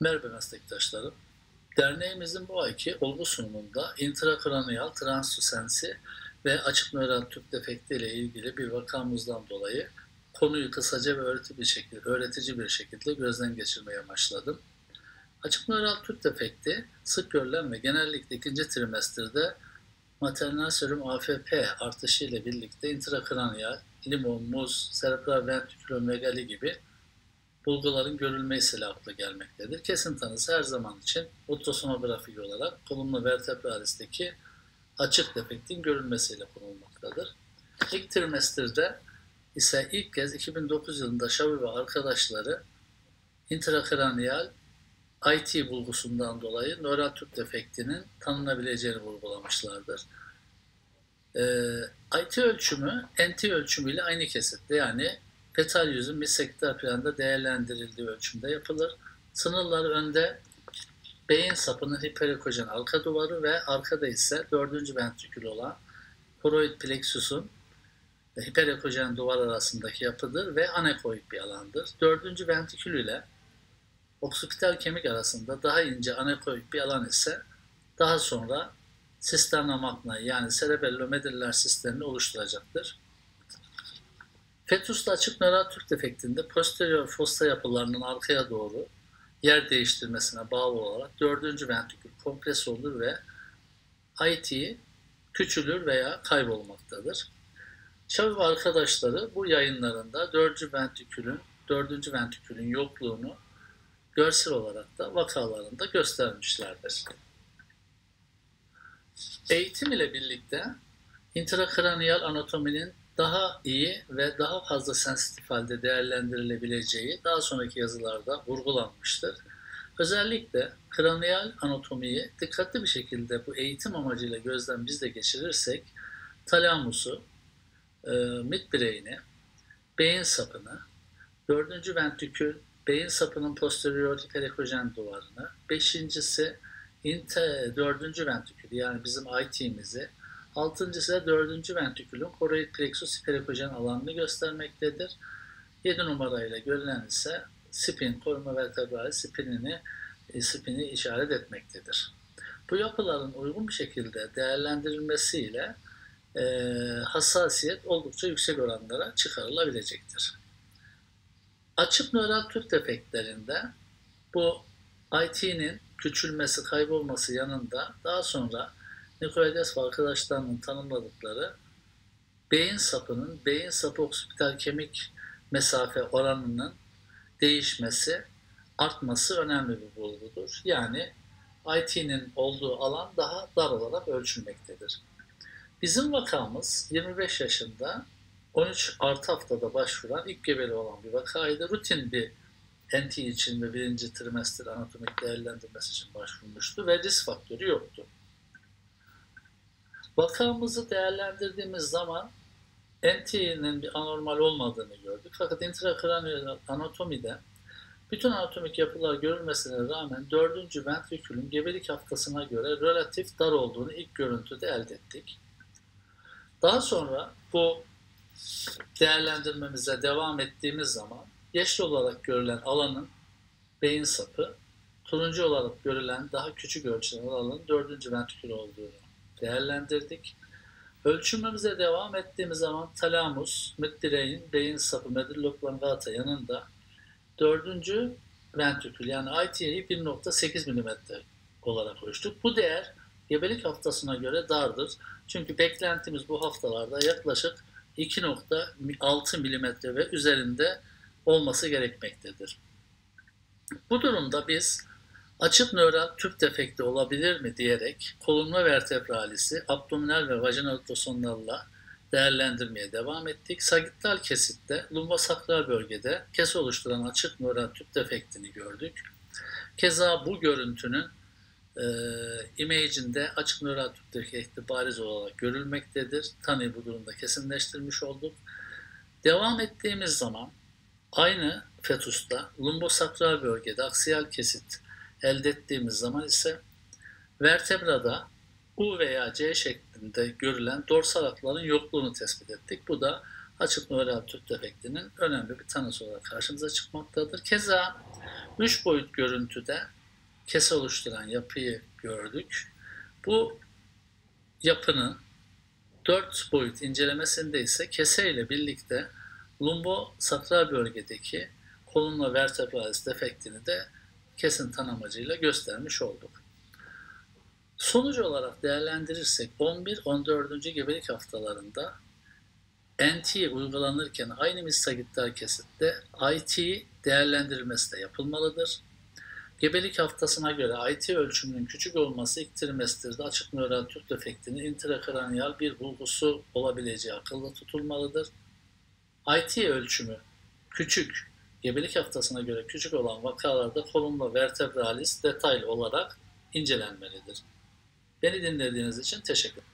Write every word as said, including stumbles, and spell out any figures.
Merhaba meslektaşlarım. Derneğimizin bu ayki olgu sunumunda intrakraniyal translucensi ve açık nöral tüp defekti ile ilgili bir vakamızdan dolayı konuyu kısaca ve öğretici bir şekilde, öğretici bir şekilde gözden geçirmeye başladım. Açık nöral tüp defekti sık görülen ve genellikle ikinci trimesterde maternal serum A F P artışı ile birlikte intrakraniyal, limon, muz, serebral ventrikülomegali gibi bulguların görülmesiyle akla gelmektedir. Kesin tanısı her zaman için ultrasonografik olarak kolumna vertebralisteki açık defektin görülmesiyle konulmaktadır. İlk trimesterde ise ilk kez iki bin dokuz yılında Şavi ve arkadaşları intrakraniyal I T bulgusundan dolayı nöral tüp defektinin tanınabileceğini vurgulamışlardır. Ee, I T ölçümü N T ölçümüyle aynı kesitte, yani fetal yüzün bisekter planda değerlendirildiği ölçümde yapılır. Sınırları önde beyin sapının hiperekojen arka duvarı ve arkada ise dördüncü ventrikül olan koroid plexus'un hiperekojen duvar arasındaki yapıdır ve anekoid bir alandır. Dördüncü ventrikül ile oksipital kemik arasında daha ince anekoid bir alan ise daha sonra sisterna magna, yani cerebellomedüller sistemini oluşturacaktır. Fetüste açık nöral tüp defektinde posterior fossa yapılarının arkaya doğru yer değiştirmesine bağlı olarak dördüncü ventrikül kompres olur ve I T küçülür veya kaybolmaktadır. Şavi ve arkadaşları bu yayınlarında dördüncü ventrikülün, dördüncü ventrikülün yokluğunu görsel olarak da vakalarında göstermişlerdir. Eğitim ile birlikte intrakraniyal anatominin daha iyi ve daha fazla sensitif halde değerlendirilebileceği daha sonraki yazılarda vurgulanmıştır. Özellikle kraniyal anatomiyi dikkatli bir şekilde bu eğitim amacıyla gözden biz de geçirirsek, talamusu, e, midbrain'i, beyin sapını, dördüncü ventrikül, beyin sapının posterior hiperekojen duvarını, beşincisi inte, dördüncü ventrikül, yani bizim I T'mizi, altıncısı da dördüncü ventrikülün koroid plexus hiperekojen alanını göstermektedir. yedi numarayla görülen ise spin, kolumna vertebrali spinini, spini işaret etmektedir. Bu yapıların uygun bir şekilde değerlendirilmesiyle e, hassasiyet oldukça yüksek oranlara çıkarılabilecektir. Açık nöral tüp defektlerinde bu I T'nin küçülmesi, kaybolması yanında daha sonra Nikolaidis ve arkadaşlarının tanımladıkları beyin sapının, beyin sapı oksipital kemik mesafe oranının değişmesi, artması önemli bir bulgudur. Yani I T'nin olduğu alan daha dar olarak ölçülmektedir. Bizim vakamız yirmi beş yaşında on üç artı haftada başvuran ilk gebeli olan bir vakaydı. Rutin bir N T için ve birinci trimester anatomik değerlendirmesi için başvurmuştu ve risk faktörü yoktu. Vakamızı değerlendirdiğimiz zaman N T'nin bir anormal olmadığını gördük. Fakat intrakraniyal anatomide bütün anatomik yapılar görülmesine rağmen dördüncü ventrikülün gebelik haftasına göre relatif dar olduğunu ilk görüntüde elde ettik. Daha sonra bu değerlendirmemize devam ettiğimiz zaman yeşil olarak görülen alanın beyin sapı, turuncu olarak görülen daha küçük ölçülen alanın dördüncü ventrikül olduğunu değerlendirdik. Ölçümümüze devam ettiğimiz zaman talamus, midbrain, beyin sapı, medulla oblongata yanında dördüncü ventrikül, yani I T'yi bir nokta sekiz milimetre olarak ölçtük. Bu değer gebelik haftasına göre dardır. Çünkü beklentimiz bu haftalarda yaklaşık iki nokta altı milimetre ve üzerinde olması gerekmektedir. Bu durumda biz açık nöral tüp defekti olabilir mi diyerek kolumna vertebralisi, abdominal ve vajinal ultrasonlarla değerlendirmeye devam ettik. Sagittal kesitte lumbosakral bölgede kesi oluşturan açık nöral tüp defektini gördük. Keza bu görüntünün e, imaging'de açık nöral tüp defekti bariz olarak görülmektedir. Tanıyı bu durumda kesinleştirmiş olduk. Devam ettiğimiz zaman aynı fetusta lumbosakral bölgede aksiyal kesit elde ettiğimiz zaman ise vertebrada U veya C şeklinde görülen dorsal akların yokluğunu tespit ettik. Bu da açık nöral tüp defektinin önemli bir tanısı olarak karşımıza çıkmaktadır. Keza üç boyut görüntüde kese oluşturan yapıyı gördük. Bu yapının dört boyut incelemesinde ise kese ile birlikte lumbosakral bölgedeki kolumna vertebralis defektini de kesin tanımacıyla göstermiş olduk. Sonuç olarak değerlendirirsek on bir on dördüncü gebelik haftalarında N T uygulanırken aynı misagittal kesitte I T değerlendirilmesi de yapılmalıdır. Gebelik haftasına göre I T ölçümünün küçük olması ilk trimesterde açık nöral tüp defektinin intrakraniyal bir bulgusu olabileceği akılda tutulmalıdır. I T ölçümü küçük, gebelik haftasına göre küçük olan vakalarda kolumna vertebralis detaylı olarak incelenmelidir. Beni dinlediğiniz için teşekkür ederim.